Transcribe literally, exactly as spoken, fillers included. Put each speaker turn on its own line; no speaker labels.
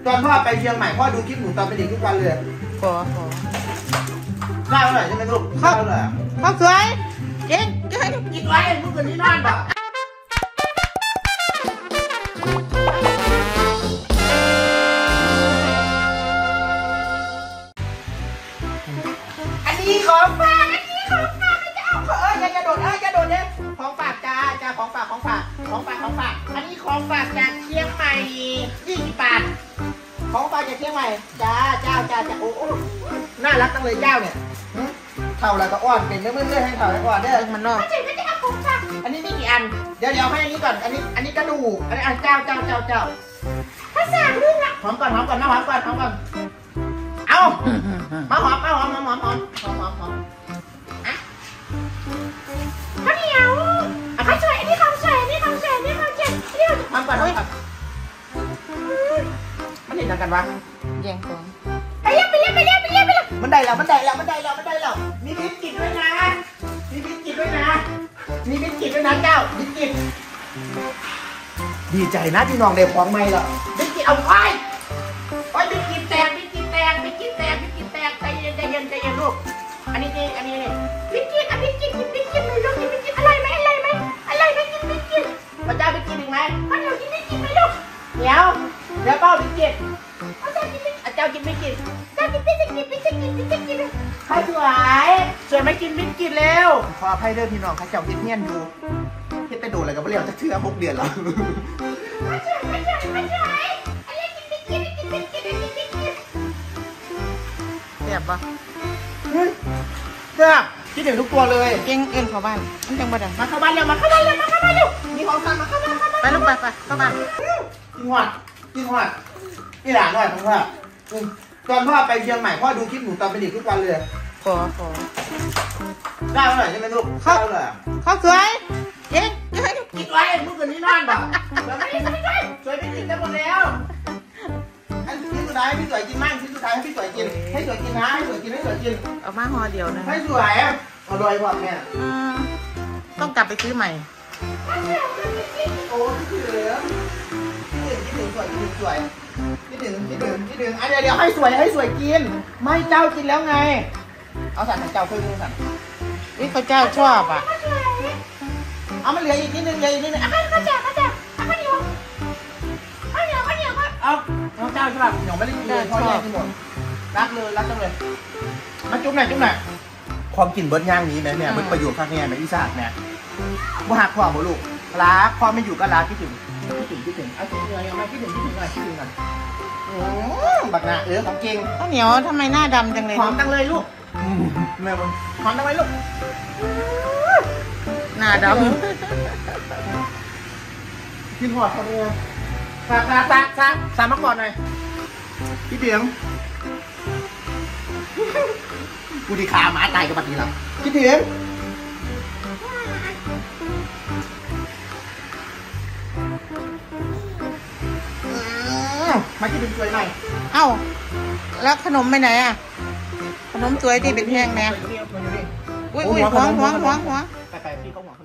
ตอนพ่อไปเชียงใหม่พ่อดูคลิปหนูตอนเป็นเด็กทุกวันเลย
ขอขอ
ข้าวอร่อยใช่ไหมลูกข้าวอร่อย
ข้าวสวยเก่งเก่ง
กินไว้เมื่อคืนนี้นอนบ่อันนี้ของฝากอันนี้ของฝากจะเอาเอ้ยอย่าโดดเอ้ยอย่าโดดเนี่ยของฝากจ้าจ้าของฝากของฝากของฝากของฝากอันนี้ของฝากจากเชียงใหม่ยี่สิบบาทของฝากจากเชียงใหม่จ้าเจ้าจ้าจ้าโอ้โหน่ารักจังเลยเจ้าเนี่ยเท่าไรก็อ้อนเป็นเมื่อเมื่อให้เท่าไรก็อ้อนได้มันนอกไม่ใช่ไม่ใช่ของฝากอันนี้มีกี่อันเดี๋ยวเดี๋ยวให้อันนี้ก่อนอันนี้อันนี้กระดูกอันนี้อันเจ้าเจ้าเจ้าเจ้าภาษาลื่นละหอมก่อนหอมก่อนมาหอมก่อนหอมก่อนเอามาหอมมาหอมหอมหอมหอมหอมหอมหอมอะข้าวเหนียวอ่ะข้าวสวยอันนี้ข้าวสวยอันนี้ข้าวสวยอันนี้ข้าวสวยอันนี้หอมก่อนหอมก่อนมันเห็นกันวะ
แย่งของ
ไปเรียบไปเรียบไปเรียบไปเรียบไปเรียบมันได้แล้วมันได้แล้วมันได้แล้วมันได้แล้วมีบิสกิตด้วยนะมีบิสกิตด้วยนะมีบิสกิตด้วยนะเจ้าบิสกิตดีใจนะที่น้องได้ของใหม่แล้วบิสกิตเอาไปโอ้ยบิสกิตแตกบิสกิตแตกบิสกิตแตกบิสกิตแตกใจเย็นใจเย็นใจเย็นลูกอันนี้นี่อันนี้นี่บิสกิตอันบิสกิตบิสกิตเลยลูกกินบิสกิตอะไรไหมอะไรไหมอะไรไหมกินบิสกิตพระเจ้าบิสกิตอีกไหมพระเจ้ากินบิสกิตไหมลูกเดี๋ยวเดี๋ยวเป้าบิสกิตพระเจ้ากินบิสเจ้ากินบิสกิตเจ้ากินบิสกิตบิสกิตบิสกิตใครสวยสวยไม่กินบิสกิตเร็วขออภัยเด้อพี่น้องข้าเจ้ากินเงี้ยนดูเฮ็ดแต่โดนอะไรกับเลี้ยวจะเชื่อพกเดือนแล้วไม่สวยไม่สวยไม่สวยอะไรกินบิสกิตกินบิสกิตกินบิสกิต
แซ่บปะ
แซ่บคิดถึงทุกตัวเลย
เก่งเอ็นเข้าบ้านมันจังบ่ดัง
มาเข้าบ้านเร็วมาเข้าบ้านเร็วมาเข้าบ้านเร็วมีของฝากมาเข้าบ้าน
ไปลูกไปไปเข้าบ้าน
กินหอดกินหอดนี่หลานหน่อยผมว่าตอนพ่อไปเชียงใหม่พ่อดูคลิปหนูตอนเป็นเด็กทุกวันเลย
ขอขอ
ข้าวอร่อยใช่ไหมลูกข้าวอร่อย
ข้าวสวยเก่งเก่ง
กินไว้เมื่อคืนนี้นอนบ่แล้วไม่ไม่ไม่สวยไปกินได้หมดแล้วอันที่สุดท้ายพี่สวยกินมั่งที่สุดท้ายให้พี่สวยกินให้สวยกินนะให้สวยกินให้สวยกิน
เอามาห่อเดียวนะ
ให้สวยอร่อยกว่าแม่
ต้องกลับไปซื้อใหม่
โอ้คิดถึงคิดถึงสวยคิดถึงสวยคิดถึงคิดถึงคิดถึงอันเดียวเดียวให้สวยให้สวยกินไม่เจ้ากินแล้วไงเอาสั่งเจ้าเพิ่มมือสั่ง
วิข้าเจ้าชอบอ่ะ
เอามันเหลืออีกนิดนึงเหลืออีกนิดนึงอ่ะข้าวเจ้าข้าวเจ้าข้าวเหนียวข้าวเหนียวข้าวเหนียวเอาน้องเจ้าใช่ป่ะหนูไม่ได้กินเลยพ่อแย่ที่หมดรักเลยรักจังเลยมาจุ๊บหน่อยจุ๊บหน่อยความกลิ่นเบิร์ดย่างนี้แม่เนี่ยมันประโยชน์ข้างแง่แม่อีสานแม่ว่าหักพ่อบ่ลูกรักพ่อไม่อยู่ก็รักคิดถึงคิดถึงคิดถึงเอาคิดถึงเลยเอาไม่คิดถึงคิดถึงหน่อยคิดถึงหน่อยบักหน้าเออของจริง
ข้าวเหนียวทำไมหน้าดำจังเลย
หอมจังเลยลูกแม่บนหอมจังเลยลูก
หน้าดำ
กินหอดเขาเลยซาซาซาซาซามาก่อนหน่อยคิดถึงกูดีขาหมาตายกับปฏิลักษ์คิดถึงมาคิดถึงสวยหน่อย
เอ้าแล้วขนมไปไหนอ่ะขนมสวยที่เป็นแห้งแน่อุ้ยอุ้ยหวงหวงหวงหวง
ไปไปพี่เขาหวง